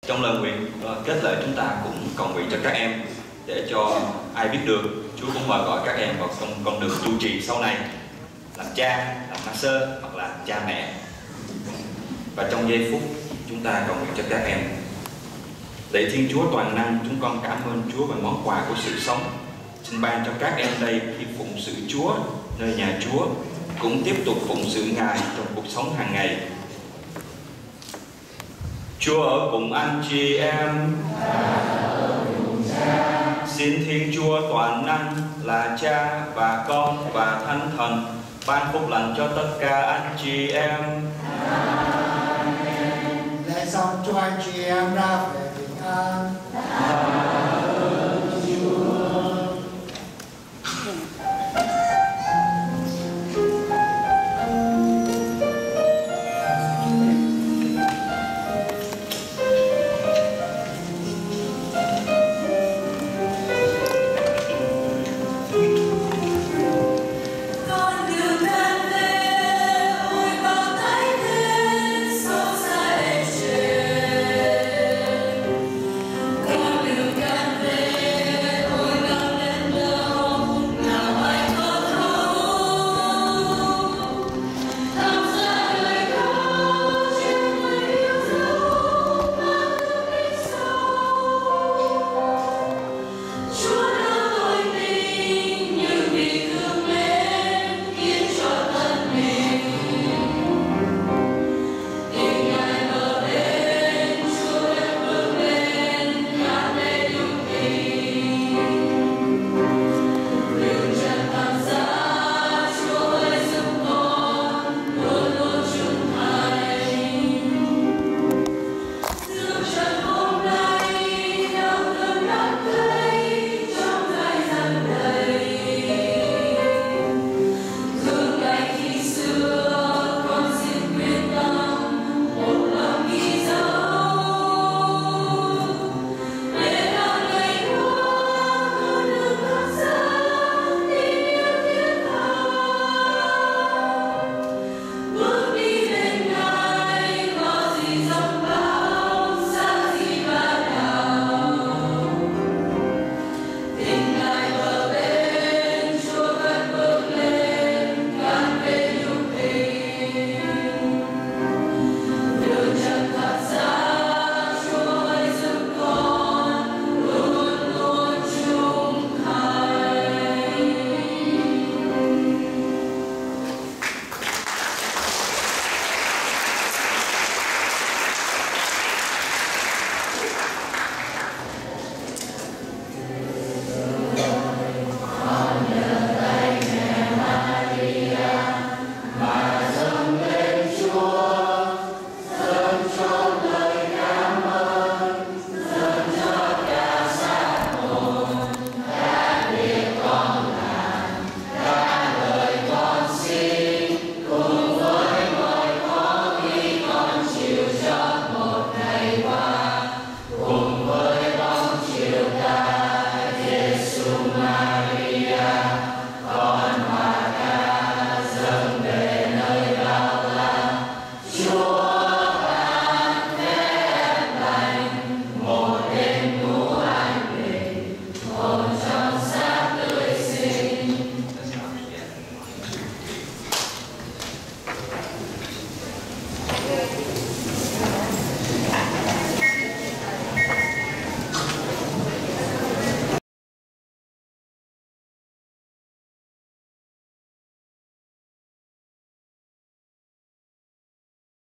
Trong lời nguyện kết lại chúng ta cũng cầu nguyện cho các em để cho ai biết được Chúa cũng mời gọi các em vào con đường trụ trì sau này, làm cha, làm pastor hoặc là cha mẹ. Và trong giây phút chúng ta cầu nguyện cho các em. Lạy Thiên Chúa toàn năng, chúng con cảm ơn Chúa về món quà của sự sống. Xin ban cho các em đây khi phụng sự Chúa nơi nhà Chúa cũng tiếp tục phụng sự Ngài trong cuộc sống hàng ngày. Chúa ở cùng anh chị em. Xin Thiên Chúa toàn năng là Cha và Con và Thánh Thần ban phúc lành cho tất cả anh chị em. Lạy xong cho anh chị em ra về bình an.